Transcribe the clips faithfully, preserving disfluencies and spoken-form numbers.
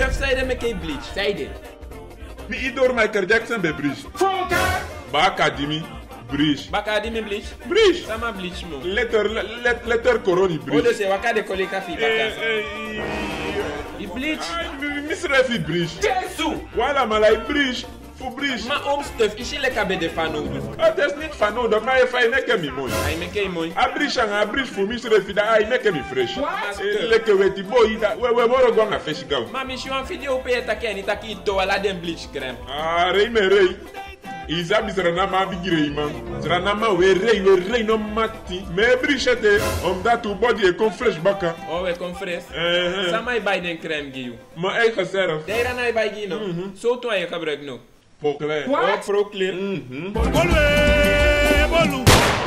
Jeff Seiden make a bleach. Seiden. Mi idor Michael Jackson be bridge. Fonka. Ba academy bridge. Ba academy bleach. Bridge. Sama bleach mo. Letter let letter coroni bridge. Odo se waka de kole kafi baka. I bleach. Misre fi bridge. Jesu. Wala malai bridge. Fu bridge. Ma home stuff ishi le kabe de fano. Ah, there's need fano da mai fai neke mi moy. Ai make moy. A bridge ang a bridge fu misre fi da ai neke mi fresh. What? Leke weti boy da we we moro go na fish go. Mami shi wan video pe take ni taki to wala dem bleach crème. Ah, rei me rei. Iza bizrana ma bigire man. Zrana ma we rei we rei no mati. Me brichete om da tu body e con fresh baka. Oh we con fresh. Eh. Sama i buy den crème gi you. Ma ei geserf. Dei ran ai buy gi no. So to ai gebruik no. Voor klaar. Oh, pro clear. Mhm. Bolwe, bolu.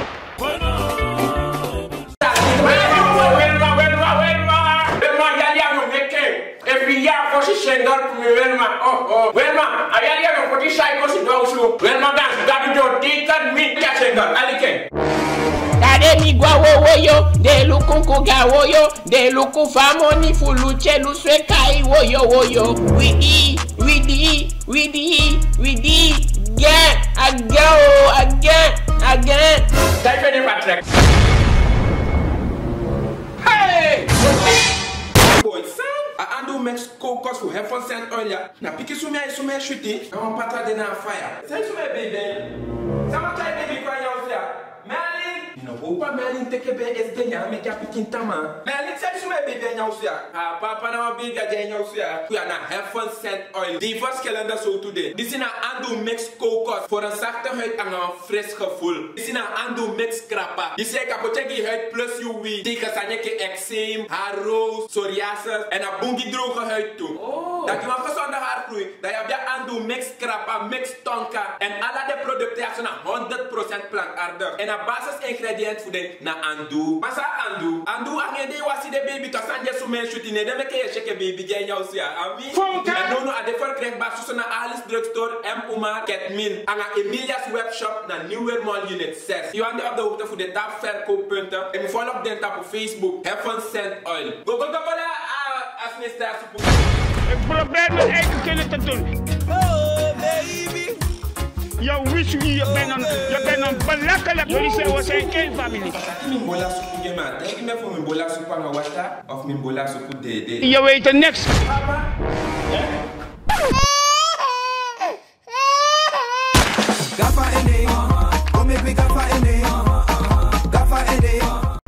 Every year, for she send out to me, well, ma, oh, oh, well, ma, I am here for this side, because it goes to, well, ma, dance, that you take and me, catch it, I can. Kade mi gwa wo wo yo, de luku kuga wo yo, de luku famoni fuluche luswe kai wo yo wo yo. We di, we di, we di, we di, again, again, again, again. Type in the Patrick. Hey! Boy, son, I ando mix cocos for heaven sent earlier. Na piki sume ay sume shooting. I want pata de na fire. Say sume baby. Sama try baby kwa yaw sia. Merlin. You know, opa Merlin take a bed is the ya make a picking tama. Merlin say sume baby yaw sia. Ah, papa na baby ya yaw sia. We are na heaven sent oil. Die first calendar so today. This is na ando mix cocos for een zachte huid en een fris gevoel. This is na ando mix krappa. Die say kapotegi huid plus U V. Tegen sanyeke eczeem, haar roos, psoriasis en een boongie droge huid toe. Oh. Dat je een gezonde haargroei. Dat je hebt ando mix krappa, mix tonka. En alle de producten hebben honderd procent plantaardig. En een basisingrediënt voor de na ando. Maar sa ando. Ando aan je was de baby to sanje sumen shooting. Dan make je shake baby gen jou sia. Ami. En no no a de verkrijgbaar tussen na Alice Drugstore, M. Umar, Ketmin. En aan Emilia's webshop naar Nieuwe Mall Unit zes. Je bent op de hoogte voor de tapverkooppunten. En je volgt op de tap op Facebook. Heaven Sent Oil. Go go go go as mister Super. Ik probeer mijn eigen kinderen te doen. Oh baby. Je wish me, je bent een, je bent een belachelijk. Jullie zeggen we zijn geen familie. Mijn bola soep je man. Denk je me voor mijn bola soep aan water of mijn bola soep de. Je weet er niks. Papa. Gafa ene, come we gafa ene, gafa ene.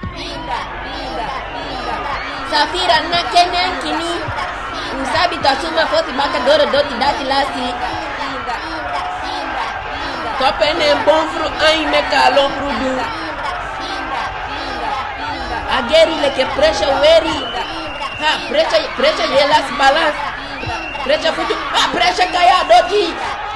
Safira na kenen kini. Usabi tasuma foti baka doro doti dati lasti. Topene bon fru ai me kalon frudu. Ageri leke pressure weri. Ha pressure pressure yelas balance. Pressure futu. Ha pressure kaya doti.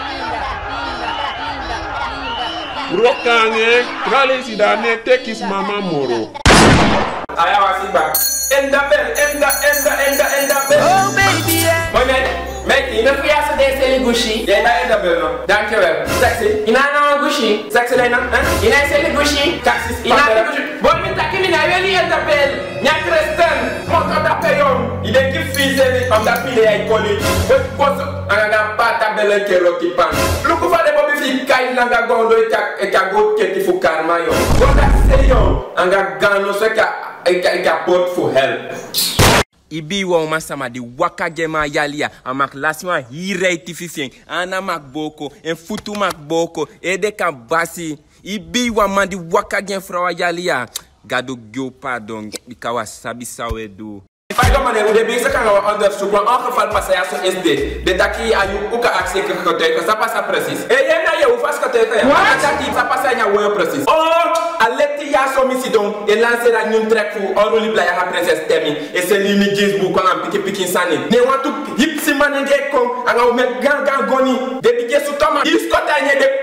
Rokange, krale si da ne tekis mama moro. Aya wasiba. Enda bel, enda, enda, enda, enda bel. Oh baby. Mooi meid, meid, je bent verjaardag deze hele Gucci. Jij daar enda bel nog. Dankjewel. Sexy. Je naam nou Gucci. Sexy lijn dan. Je naam is hele Gucci. Taxis. Je naam is Gucci. Boy, met dat je naar jullie enda bel. Nya Kristen. Wat op dat peyon. Je denkt je vies en op dat pile jij college. Wat kost. En dan pata bellen ke rocky pan. Look over de Bobby fi kai langa gondo ik ik go keti fu karma yo. What that say yo? En dan gano so ka ik ik pot for help. Ibi wa masama di waka gema yalia amak lasma hireti fifien ana mak boko en futu mak boko e de ka basi ibi wa man di waka gen frawa yalia gado gyo pardon ikawa sabi sawe do. If I don't know, the basic kan we onderzoek, want ongeval passagiers is dit. De taki ayu uka actie getuige, ça passe precies. E je na je ufas getuige ya. Wat? Taki ça passe nya we precies. Oh, aleti ya so misi don, e lancer la nyun trek fu oruli bla ya princess Temi. E se limi jeans bu kan piki piki sani. Ne want to hip si manenge kon, anga u met gang gang goni. De bige su toma, iskota nye de.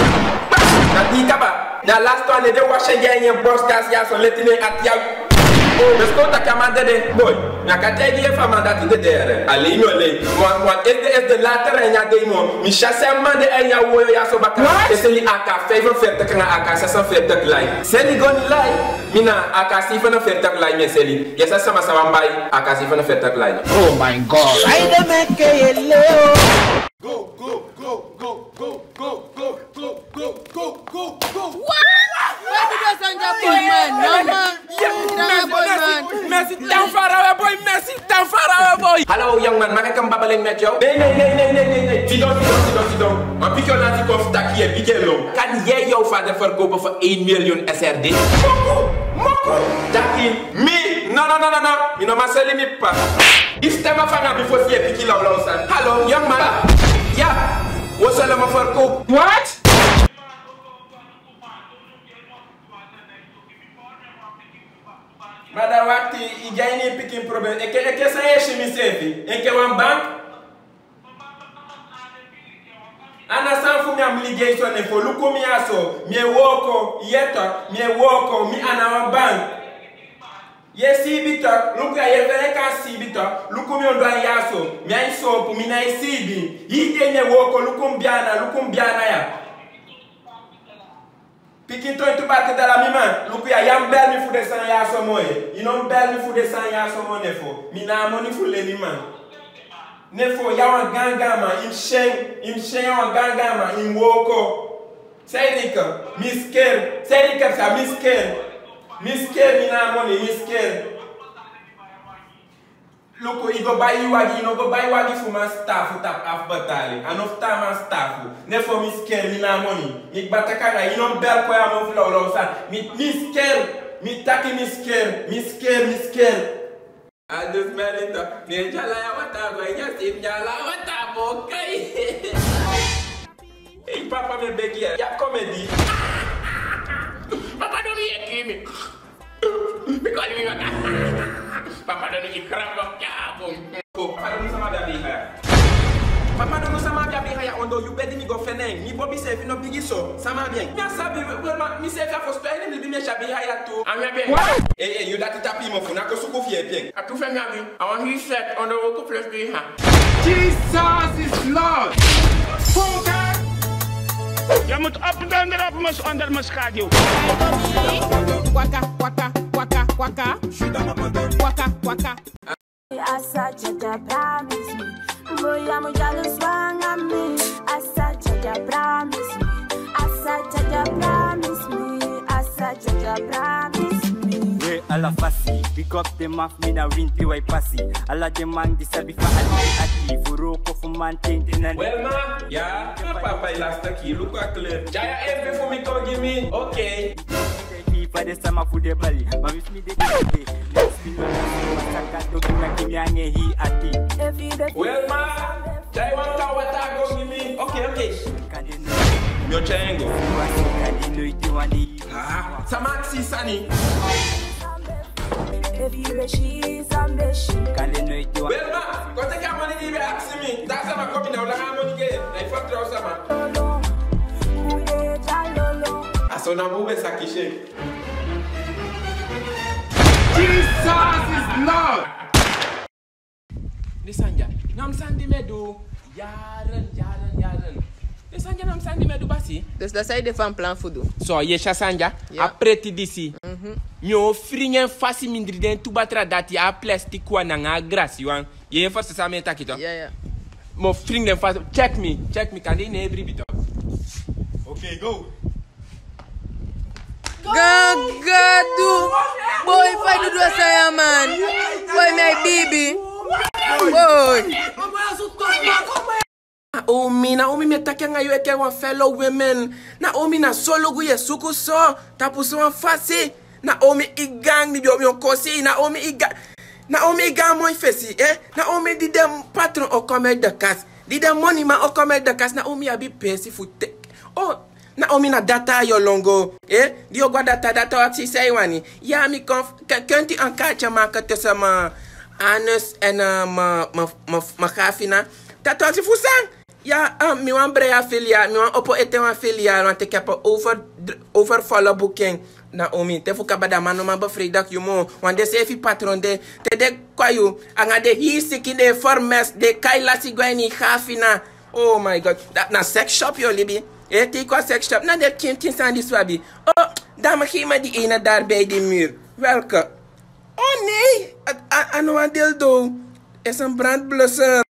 Na di kaba, na last one de washe genye boss gas ya so letine at ya. Dus komt dat je man de boy. Ja, kan je die van man dat de derde. Alleen no le. Want want is de is de later en ja demo. Mi chasse man de en ja wo ja so baka. Is die A K vijfenveertig na A K zesenveertig lijn. Seli gon lijn. Mina A K zevenenveertig lijn me seli. Je sa sama sama bai A K zevenenveertig lijn. Oh my God. Ay de me que leo. Go, go, go, go, go, go, go, go, go, go, go, go. Where did you send your boy man? No man. Yeah, boy man. Messi, down far away boy. Messi, down far away boy. Hallo young man, mag ik een babbeling met jou? Nee, nee, nee, nee, nee, nee, nee. Zit down, zit down, zit down, zit down. Maar pik jou naar die kof tak hier, pik je long. Kan jij jouw vader verkopen voor één miljoen S R D? Moko, moko. Taki, me. No, no, no, no, no. Mi no ma seli mi pa. If stemma vangen before je pik je lauw lauw san. Hallo young man. Ja, we zullen me verkopen. What? Maar dan wacht je, je gaat niet pikken probleem. Ik heb een chemische missevi. Ik heb een bank. Ana san fu mi am ligation e fo luko mi aso. Mi woko, yeta, mi woko, mi ana bank. Ye si bita, luko ya yevere ka si bita. Luko mi ondo yaso. Mi ai sopu, mi na isibi. Yi de mi woko, luko mbiana, luko mbiana ya. Pikin to itu batte dala mi man, luku ya yam bel mi fu de san ya so moye. You know bel mi fu de san ya so mo nefo. Mi na money fu le ni man. Nefo ya wan ganga man, im shen, im shen ya wan ganga man, im woko. Say dika, mi scared. Say dika sa mi scared. Mi scared mi na money, mi scared. Luku i go buy you wagi, no go buy wagi fu man staff tap af batali. Anof ta man staff. Nefo mi scared mi na money. Mi batakara, you know bel ko ya mo flow low san. Mi mi scared, mi taki mi scared, mi scared, mi scared. I just smell it up. Ni jala ya wata go, ya sim jala wata mo kai. Hey papa me beg ya, ya comedy. Papa don't eat me. Because me waka. Papa don't eat crab of jabum. Papa don't sama baby haya. Papa don't sama baby haya ondo you bedi mi go feneng. Mi bobi se fi no bigi so. Sama bien. Mi asabi well ma mi se fi for spend ni bi mi shabi haya too. I'm your What? Eh eh you that tapi mo funa ko suko fi e bien. I tu fẹ́ ngami. I want he set on the local place be ha. Jesus is Lord. Je moet opdonderen op mijn onder mijn schaduw. Waka, waka, waka, waka. Waka, waka. Asa Jaja promise me. Boy, I'm a jealous one of me. Asa Jaja promise me. Asa Jaja promise me. Asa Jaja promise me. We alla fasi, pick up the maf me na win P Y passy. Alla the man disabi fa ali ati furo ko fu man tenten. Well ma, yeah, papa ilasta ki look at clear. Jaya every for me go give me. Okay. For the summer for the belly, but if me the day, let's be no masaka to give me ange he ati. Well ma, Jaya want to what I go give me. Okay, okay. Yo chango. Ah, Samaxi Sani. If you be she's a mission. Well ma, go take your money give ask me. That's how I come now. La money get. Like for throw sama. Aso na mube sakishe. Jesus is Lord. Ni sanja, nam sandi medu. Jaren, jaren, jaren. Ni sanja nam sandi medu basi. Dus dat zij de van plan voor doen. So, je sanja, Ja. après ti disi. Nyo fringen fasi mindri den tubatra dati a plastic wa na nga grasi wan. Je fast sa me takito. Ja, ja. Mo fring den fast. Check me, check me kan in every bit. Okay, go. Gagadu. Boy, if I do do say man. Boy, my baby. Boy. Naomi, Naomi me take nga yo eke wan fellow women. Naomi na solo gu ye suku so. Tapu so wan fasi. Naomi igang ni biyo mi kosi. Naomi igang. Naomi igang mo fesi, eh? Naomi di dem patron o come de kas. Di dem money ma o come de kas. Naomi abi pesi fu tek. Oh, Naomi na data yo longo, eh? Di yo gwa data data wat si say wani. Ya mi konf, kunt u een kaartje maken tussen mijn anus en uh, mijn mijn gafina? Dat was je voesang. Ja, uh, mi wan breya filia, mi wan oppo eten wan filia, want ik heb een over, overvolle boeking. Naomi, te fuka bada mano ma bevrijd dat je mo. Want de sefi patron de, te de kwayo, anga de hier siki de formes, de kaila si gweni gafina. Oh my god, dat na sex shop yo libi. Eh, te kwa sex shop, na de kind tien aan die swabi. Oh, dame geef me die ene daar bij die muur. Welke? Oh nee, ano een dildo. Is een brandblusser.